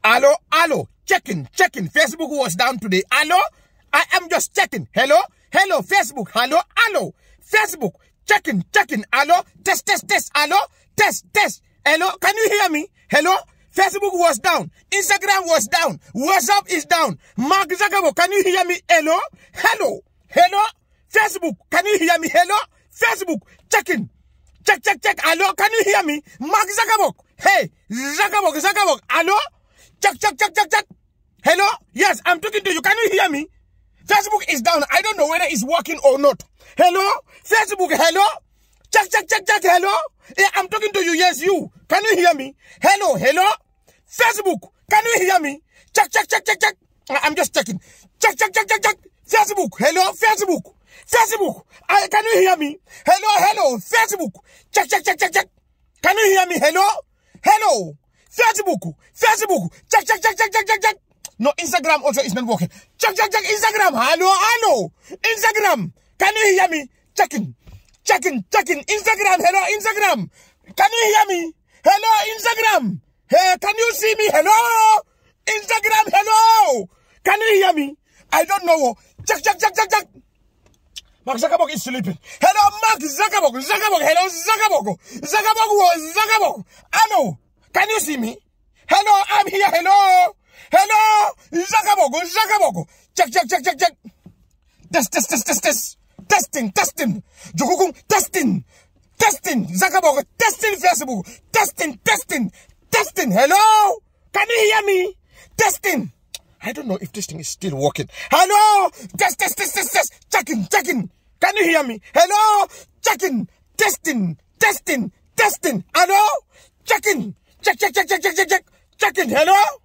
Hello, hello. Checking. Facebook was down today. Hello? I am just checking. Hello? Hello, Facebook. Hello, hello. Facebook. Checking. Hello? Test. Hello? Test. Hello? Can you hear me? Hello? Facebook was down. Instagram was down. WhatsApp is down. Mark Zuckerberg, can you hear me? Hello? Hello? Facebook, can you hear me? Hello? Facebook, checking. Check. Hello? Can you hear me? Mark Zuckerberg. Hey, Zuckerberg. Hello? Check. Hello? Yes, I'm talking to you. Can you hear me? Facebook is down. I don't know whether it's working or not. Hello? Facebook, hello? Check. Hello? Yeah, I'm talking to you. Yes, you. Can you hear me? Hello? Facebook, can you hear me? Check. I'm just checking. Check. Facebook, hello? Facebook. Can you hear me? Hello? Facebook. Check. Can you hear me? Hello? Facebook. Check. No, Instagram also is not working. Check. Instagram. Hello? Instagram. Can you hear me? Checking. Instagram. Hello, Instagram. Can you hear me? Hello, Instagram. Hey, can you see me? Hello? Instagram, hello? Can you hear me? I don't know. Check. Mark Zuckerberg is sleeping. Hello, Mark Zuckerberg. Hello, Zuckerberg. Hello. Can you see me? Hello, I'm here. Hello. Zuckerberg. Check. Test. Testing. Jukukung, testing. Zuckerberg, testing Facebook. Testing. Hello? Can you hear me? Testing. I don't know if this thing is still working. Hello? Test. Checking. Can you hear me? Hello? Checking. Testing. Hello? Checking. Check. Checking. Hello?